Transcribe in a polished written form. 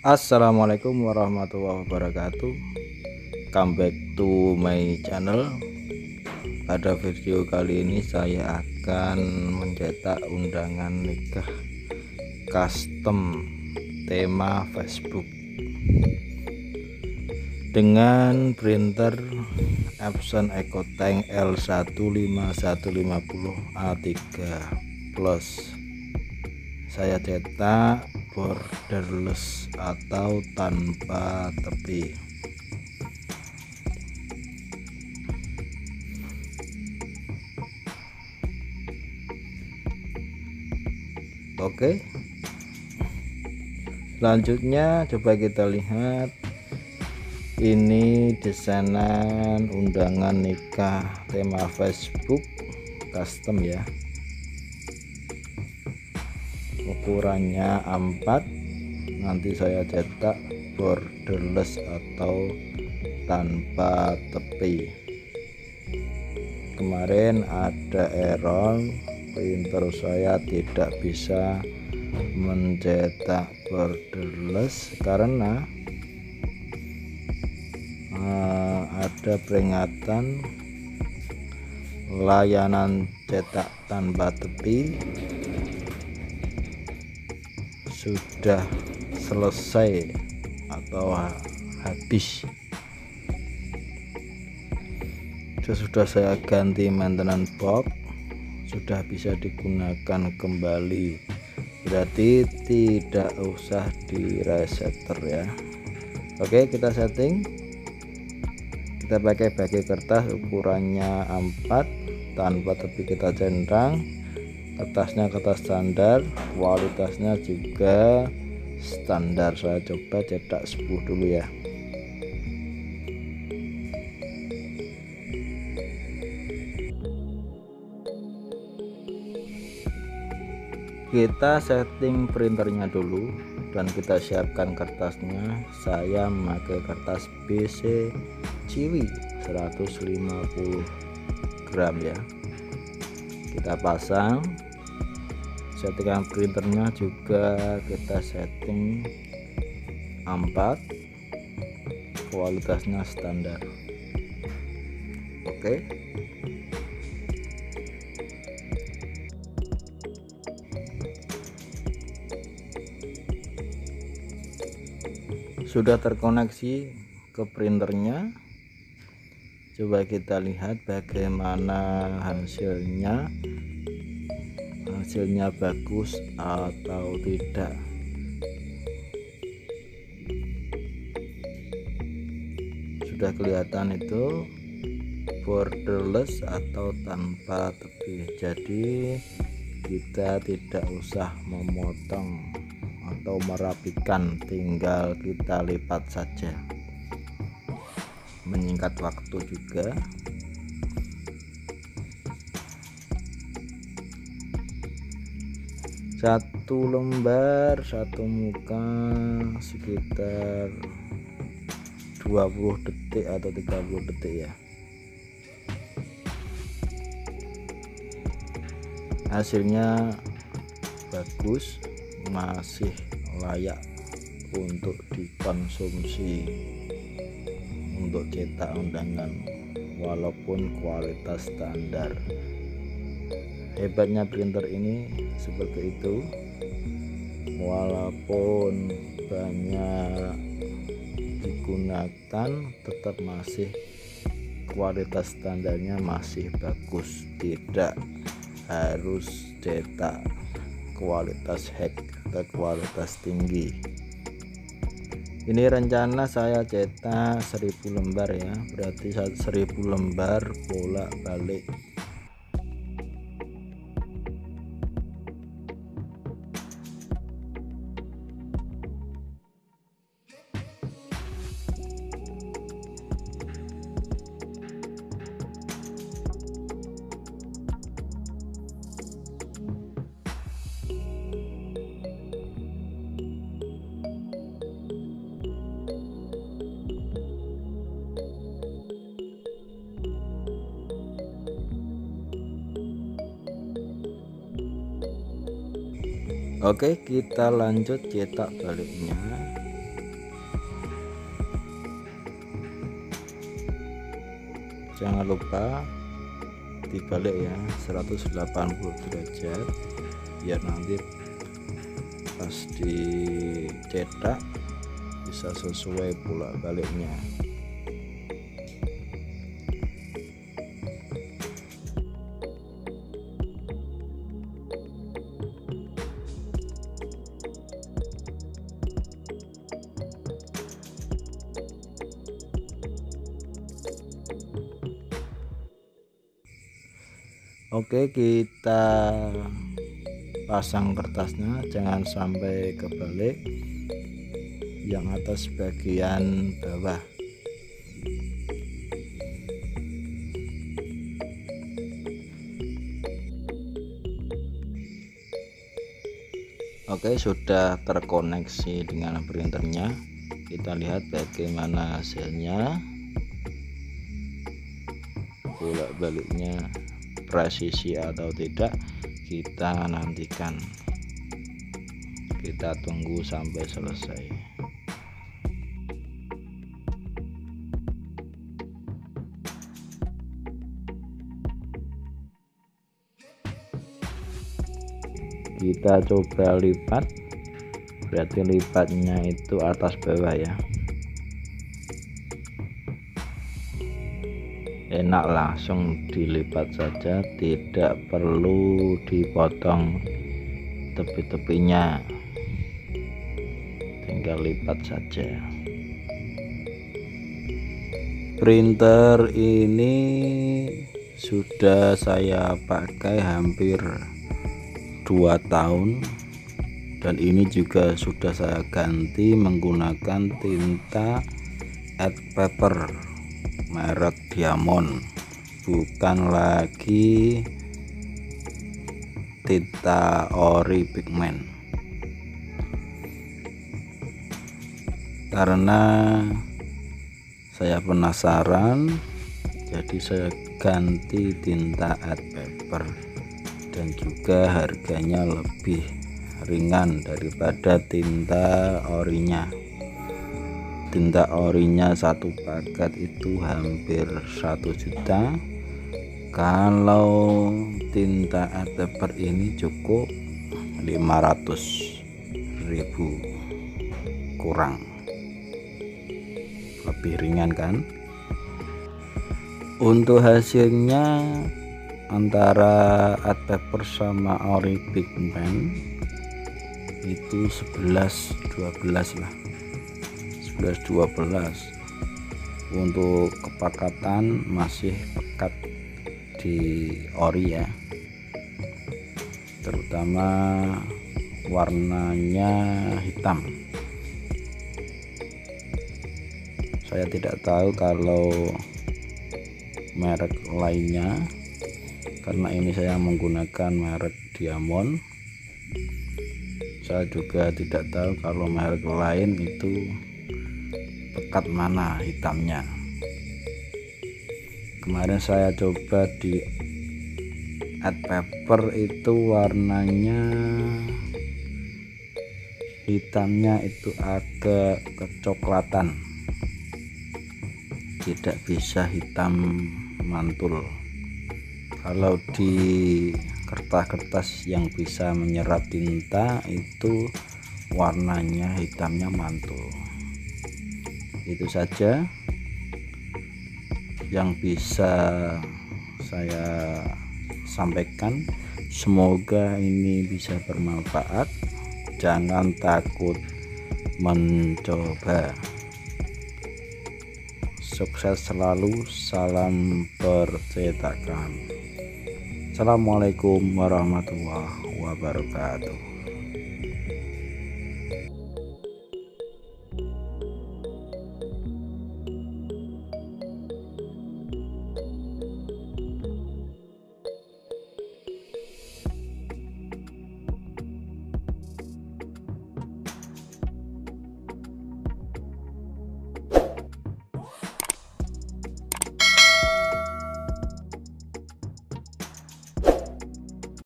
Assalamualaikum warahmatullahi wabarakatuh. Come back to my channel. Pada video kali ini saya akan mencetak undangan nikah custom tema Facebook dengan printer Epson EcoTank L15150A3 Plus. Saya cetak borderless atau tanpa tepi. Oke, selanjutnya coba kita lihat, ini desainer undangan nikah tema Facebook custom ya. Ukurannya A4, nanti saya cetak borderless atau tanpa tepi. Kemarin ada error, printer saya tidak bisa mencetak borderless karena ada peringatan layanan cetak tanpa tepi sudah selesai atau habis. Sudah saya ganti maintenance box, sudah bisa digunakan kembali, berarti tidak usah di resetter ya. Oke, kita setting, kita pakai kertas ukurannya A4 tanpa tepi, kita centang. Kertasnya kertas standar, kualitasnya juga standar. Saya coba cetak 10 dulu ya. Kita setting printernya dulu dan kita siapkan kertasnya. Saya memakai kertas BC Ciwi 150 gram ya. Kita pasang, settingan printernya juga kita setting A4, kualitasnya standar. Oke, sudah terkoneksi ke printernya. Coba kita lihat bagaimana hasilnya bagus atau tidak. Sudah kelihatan itu borderless atau tanpa tepi, jadi kita tidak usah memotong atau merapikan, tinggal kita lipat saja, menyingkat waktu juga. Satu lembar satu muka sekitar 20 detik atau 30 detik ya. Hasilnya bagus, masih layak untuk dikonsumsi untuk cetak undangan walaupun kualitas standar. Hebatnya printer ini seperti itu, walaupun banyak digunakan tetap masih kualitas standarnya masih bagus, tidak harus cetak kualitas hack atau kualitas tinggi. Ini rencana saya cetak 1000 lembar ya, berarti 1000 lembar bolak-balik. Oke, kita lanjut cetak baliknya. jangan lupa dibalik ya 180 derajat biar nanti pas dicetak bisa sesuai bolak baliknya. Oke, kita pasang kertasnya, jangan sampai kebalik, yang atas bagian bawah. Oke, sudah terkoneksi dengan printernya. Kita lihat bagaimana hasilnya, bolak baliknya presisi atau tidak, kita nantikan, kita tunggu sampai selesai. Kita coba lipat, berarti lipatnya itu atas bawah ya. Enak, langsung dilipat saja, tidak perlu dipotong tepi-tepinya, tinggal lipat saja. Printer ini sudah saya pakai hampir 2 tahun, dan ini juga sudah saya ganti menggunakan tinta Art Paper merek Diamond, bukan lagi tinta ori pigment, karena saya penasaran jadi saya ganti tinta Art Paper, dan juga harganya lebih ringan daripada tinta orinya. Tinta orinya satu paket itu hampir 1 juta. Kalau tinta Art Paper ini cukup 500.000 kurang, lebih ringan kan. Untuk hasilnya antara Art Paper sama ori pigment itu 11-12 lah, 11-12. Untuk kepekatan masih pekat di ori ya, terutama warnanya hitam. Saya tidak tahu kalau merek lainnya, karena ini saya menggunakan merek Diamond. Saya juga tidak tahu kalau merek lain itu pekat mana hitamnya. Kemarin saya coba di Art Paper itu warnanya hitamnya itu agak kecoklatan, tidak bisa hitam mantul. Kalau di kertas-kertas yang bisa menyerap tinta itu warnanya hitamnya mantul. Itu saja yang bisa saya sampaikan. Semoga ini bisa bermanfaat. Jangan takut mencoba. Sukses selalu, salam percetakan. Assalamualaikum warahmatullahi wabarakatuh.